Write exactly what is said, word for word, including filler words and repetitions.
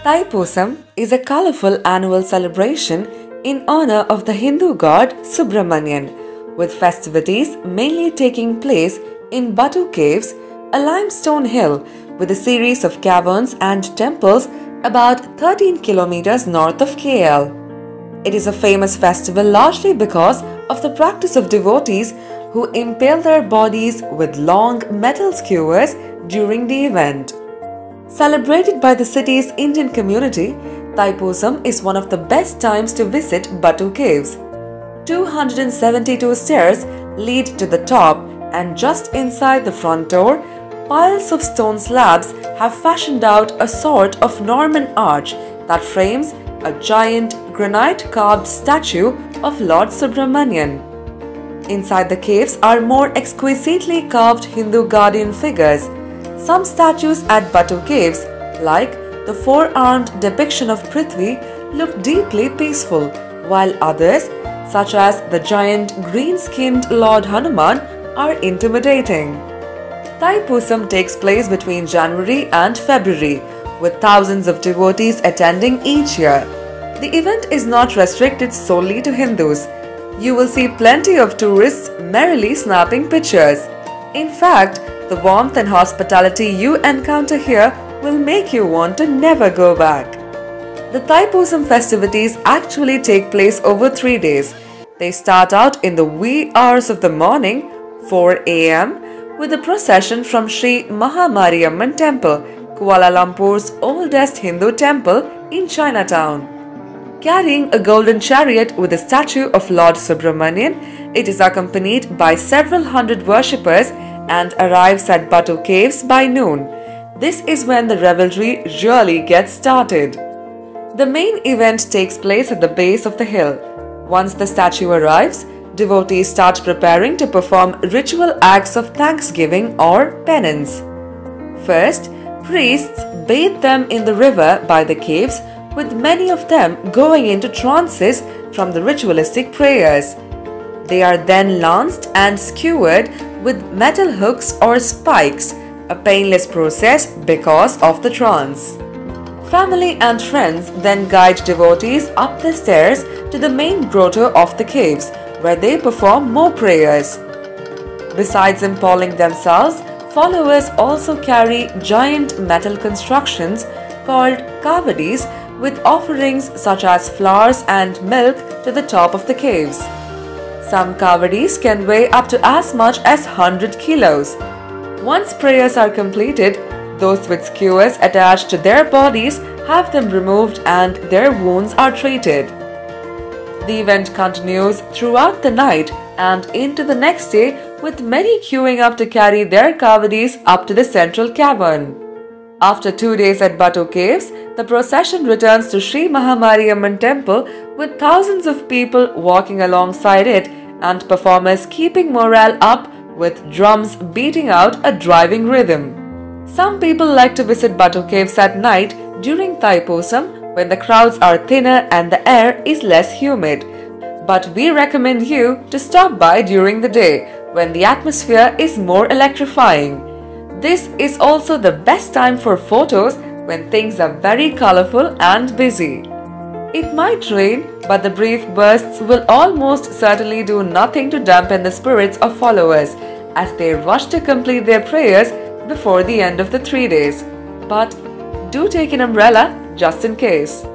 Thaipusam is a colourful annual celebration in honour of the Hindu god Subramanian, with festivities mainly taking place in Batu Caves, a limestone hill with a series of caverns and temples about thirteen kilometers north of K L. It is a famous festival largely because of the practice of devotees who impale their bodies with long metal skewers during the event. Celebrated by the city's Indian community, Thaipusam is one of the best times to visit Batu Caves. two hundred seventy-two stairs lead to the top, and just inside the front door, piles of stone slabs have fashioned out a sort of Norman arch that frames a giant granite-carved statue of Lord Subramanian. Inside the caves are more exquisitely carved Hindu guardian figures. Some statues at Batu Caves, like the four-armed depiction of Prithvi, look deeply peaceful, while others, such as the giant green-skinned Lord Hanuman, are intimidating. Thaipusam takes place between January and February, with thousands of devotees attending each year. The event is not restricted solely to Hindus. You will see plenty of tourists merrily snapping pictures. In fact, the warmth and hospitality you encounter here will make you want to never go back. The Thaipusam festivities actually take place over three days. They start out in the wee hours of the morning, four A M, with a procession from Sri Mahamariamman Temple, Kuala Lumpur's oldest Hindu temple in Chinatown. Carrying a golden chariot with a statue of Lord Subramanian, it is accompanied by several hundred worshippers and arrives at Batu Caves by noon. This is when the revelry really gets started. The main event takes place at the base of the hill. Once the statue arrives, devotees start preparing to perform ritual acts of thanksgiving or penance. First, priests bathe them in the river by the caves, with many of them going into trances from the ritualistic prayers. They are then lanced and skewered with metal hooks or spikes, a painless process because of the trance. Family and friends then guide devotees up the stairs to the main grotto of the caves, where they perform more prayers. Besides impaling themselves, followers also carry giant metal constructions called caverns with offerings such as flowers and milk to the top of the caves. Some caverns can weigh up to as much as one hundred kilos. Once prayers are completed, those with skewers attached to their bodies have them removed and their wounds are treated. The event continues throughout the night and into the next day, with many queuing up to carry their caverns up to the central cavern. After two days at Batu Caves, the procession returns to Sri Mahamariamman Temple, with thousands of people walking alongside it and performers keeping morale up with drums beating out a driving rhythm. Some people like to visit Batu Caves at night during Thaipusam, when the crowds are thinner and the air is less humid. But we recommend you to stop by during the day, when the atmosphere is more electrifying. This is also the best time for photos when things are very colourful and busy. It might rain, but the brief bursts will almost certainly do nothing to dampen the spirits of followers as they rush to complete their prayers before the end of the three days. But do take an umbrella just in case.